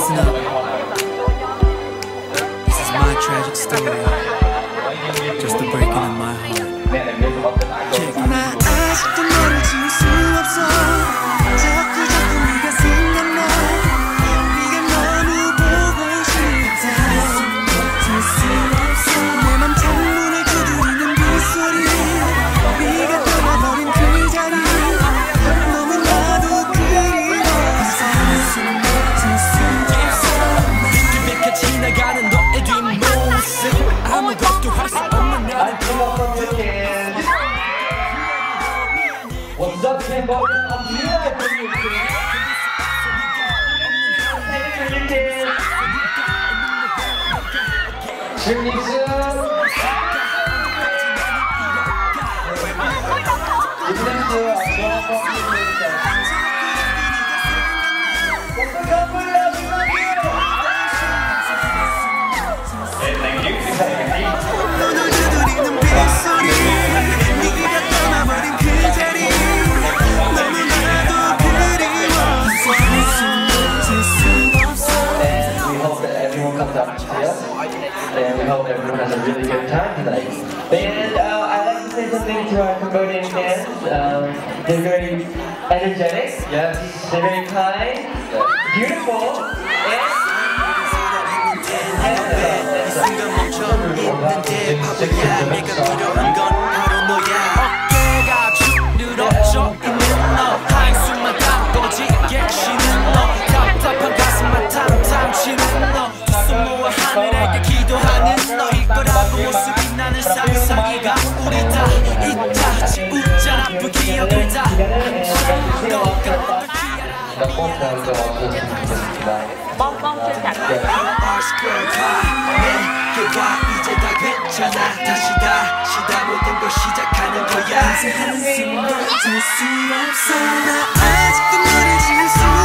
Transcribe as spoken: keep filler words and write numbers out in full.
Listen up. This is my tragic story. Just a breaking in my heart. 나 아직도 너를 지울 수 없어. 자꾸 자꾸 네가 생각나. 네가 너무 보고 싶다. 내 맘 창문을 두드리는 빗소리. 네가 떠나버린 그 자리. 너무나도 그리워서 빗빛에 지나가는 너의 뒷모습. 아무것도 할 수 없는 나를. What's up, Ken Bowden? I'm here for you, Ken. Thank you, Ken. Jimmy and we hope everyone has a really good time tonight. And uh, I'd like to say something to our Cambodian fans. Um, they're very energetic, yes. They're very kind, beautiful, and 하늘에게 기도하는 너일 거라고 모습이 나는 상상이가 우리 다 잊자 지우자 나쁜 기억을 다 너가 내게 와 이제 다 괜찮아 다시 다시 다 모든 걸 시작하는 거야 한숨 쉴 수 없어 나 아직도 너를 지울 수